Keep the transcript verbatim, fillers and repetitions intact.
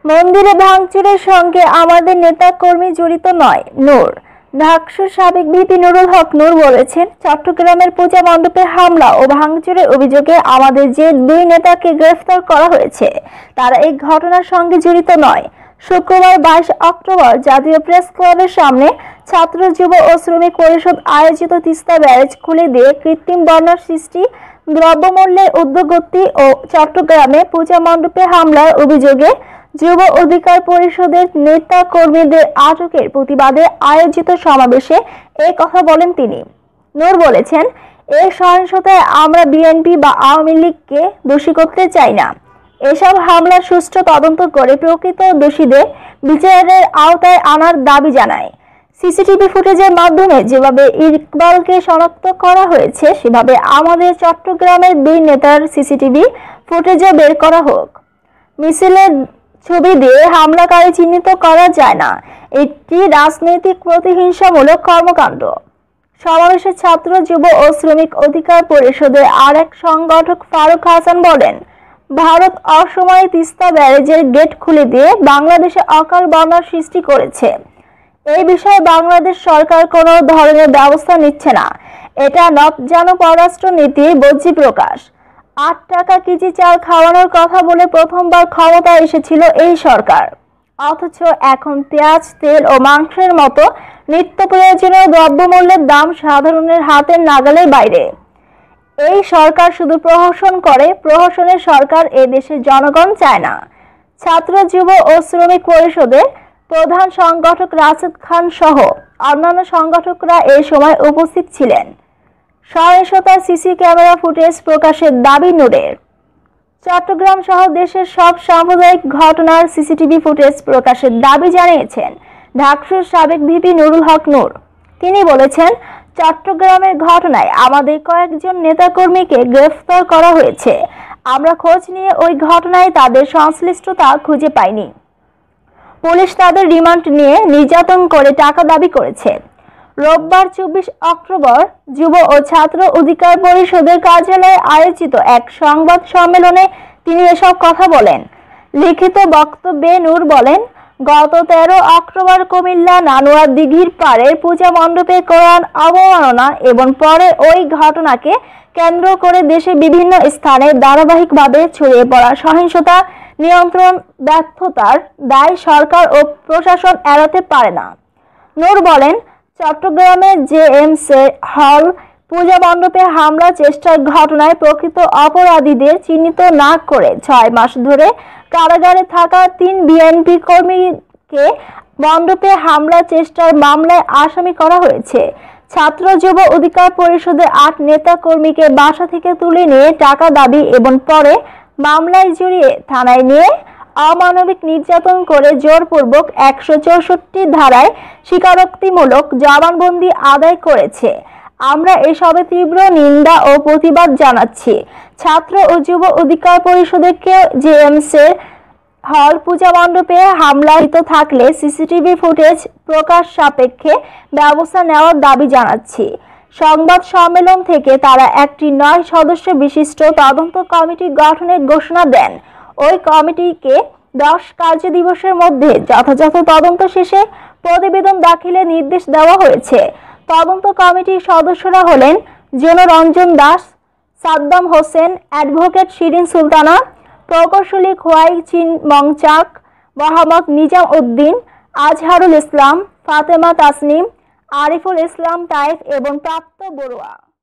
মন্দিরে ভাঙচুরের সঙ্গে আমাদের নেতাকর্মী জড়িত নয়। নূর। ঢাকসুর সাবেক ভিপি নুরুল হক নূর বলেছেন, চট্টগ্রামের পূজা মণ্ডপে হামলা ও ভাঙচুরের অভিযোগে আমাদের যে দুই নেতাকে গ্রেফতার করা হয়েছে তারা এই ঘটনার সঙ্গে জড়িত নয়। শুক্রবার বাইশ অক্টোবর জাতীয় প্রেস ক্লাবের সামনে ছাত্র, যুব ও শ্রমিক পরিষদ আয়োজিত তিস্তা ব্যারেজ খুলে দিয়ে কৃত্রিম বন্যার সৃষ্টি, দ্রব্যমূল্যের ঊর্ধ্বগতি ও চট্টগ্রামে পূজা মণ্ডপে হামলার অভিযোগে যুব অধিকার পরিষদের নেতা কর্মীদের আটকের প্রতিবাদে আয়োজিত সমাবেশে এই কথা বলেন তিনি। নূর বলেছেন, এই সহিংসতায় আমরা বিএনপি বা আওয়ামী লীগকে দোষী করতে চাই না। এসব হামলার সুষ্ঠু তদন্ত করে প্রকৃত দোষীদের বিচারের আওতায় আনার দাবি জানায়। সিসিটিভি ফুটেজের মাধ্যমে যেভাবে ইকবালকে শনাক্ত করা হয়েছে সেভাবে আমাদের চট্টগ্রামের দুই নেতার সিসিটিভি ফুটেজও বের করা হোক। মিছিলের ছবি দিয়ে হামলাকারী চিহ্নিত করা যায় না, এটি রাজনৈতিক প্রতিহিংসামূলক কর্মকাণ্ড। সমাবেশে ছাত্র, যুব ও শ্রমিক অধিকার পরিষদের আর এক সংগঠক ফারুক হাসান বলেন, ভারত অসময়ে তিস্তা ব্যারেজের গেট খুলে দিয়ে বাংলাদেশে অকাল বন্যার সৃষ্টি করেছে। এই বিষয়ে বাংলাদেশ সরকার কোনো ধরনের ব্যবস্থা নিচ্ছে না। এটা নবজানু পররাষ্ট্র নীতির বহিঃপ্রকাশ। আট টাকা কেজি চাল খাওয়ানোর কথা বলে প্রথমবার ক্ষমতায় এসেছিল এই সরকার, অথচ এখন পেঁয়াজ, তেল ও মাংসের মতো নিত্য প্রয়োজনীয় দ্রব্যমূল্যের দাম সাধারণের হাতের নাগালের বাইরে। এই সরকার শুধু প্রহসন করে, প্রহসনের সরকার এ দেশের জনগণ চায় না। ছাত্র, যুব ও শ্রমিক পরিষদের প্রধান সংগঠক রাশেদ খান সহ অন্যান্য সংগঠকরা এই সময় উপস্থিত ছিলেন। সহিংসতার সিসি ক্যামেরা ফুটেজ প্রকাশের দাবি নূরের। চট্টগ্রাম সহ দেশের সব সাম্প্রদায়িক ঘটনার সিসিটিভি ফুটেজ প্রকাশের দাবি জানিয়েছেন ঢাকসুর সাবেক ভিপি নুরুল হক নূর। তিনি বলেছেন, চট্টগ্রামের ঘটনায় আমাদের কয়েকজন নেতাকর্মীকে গ্রেফতার করা হয়েছে। আমরা খোঁজ নিয়ে ওই ঘটনায় তাদের সংশ্লিষ্টতা খুঁজে পাইনি। পুলিশ তাদের রিমান্ড নিয়ে নির্যাতন করে টাকা দাবি করেছে। রোববার চব্বিশ অক্টোবর যুব ও ছাত্র অধিকার পরিষদের কার্যালয়ে আয়োজিত এক সংবাদ সম্মেলনে তিনি এসব কথা বলেন। লিখিত বক্তব্যে নূর বলেন, গত তেরো অক্টোবর কুমিল্লা নানুয়া দিঘির পাড়ের পূজা মণ্ডপে কোরআন অবমাননা এবং পরে ওই ঘটনাকে কেন্দ্র করে দেশে বিভিন্ন স্থানে ধারাবাহিকভাবে ছড়িয়ে পড়া সহিংসতা নিয়ন্ত্রণ ব্যর্থতার দায় সরকার ও প্রশাসন এড়াতে পারে না। নূর বলেন, চট্টগ্রামে জেএমসি হল পূজা মণ্ডপে হামলা চেষ্টার ঘটনায় প্রকৃত অপরাধীদের চিহ্নিত না করে ছয় মাস ধরে কারাগারে থাকা তিন বিএনপি কর্মীকে মণ্ডপে হামলা চেষ্টার মামলায় আসামি করা হয়েছে। ছাত্র, যুব অধিকার পরিষদের আট নেতা কর্মীকে বাসা থেকে তুলে নিয়ে টাকা দাবি এবং পরে মামলায় জড়িয়ে থানায় নিয়ে অমানবিক নির্যাতন করে জোরপূর্বক একশো চৌষট্টি ধারায় স্বীকারোক্তিমূলক জবানবন্দি আদায় করেছে। আমরা এসবে তীব্র নিন্দা ও প্রতিবাদ জানাচ্ছি। ছাত্র ও যুব অধিকার পরিষদকে জেএমসি হল পূজা মণ্ডপে হামলাহিত থাকলে সিসিটিভি ফুটেজ প্রকাশ সাপেক্ষে ব্যবস্থা নেওয়ার দাবি জানাচ্ছি। সংবাদ সম্মেলন থেকে তারা একটি নয় সদস্য বিশিষ্ট তদন্ত কমিটি গঠনের ঘোষণা দেন। ওই কমিটিকে দশ কার্য দিবসের মধ্যে যথাযথ তদন্ত শেষে প্রতিবেদন দাখিলের নির্দেশ দেওয়া হয়েছে। তদন্ত কমিটির সদস্যরা হলেন জনরঞ্জন দাস, সাদ্দাম হোসেন, অ্যাডভোকেট শিরিন সুলতানা, প্রকৌশলী খোয়াই চিন মংচাক, মোহাম্মদ নিজাম উদ্দিন, আজহারুল ইসলাম, ফাতেমা তাসনিম, আরিফুল ইসলাম তাইফ এবং প্রাপ্ত বড়ুয়া।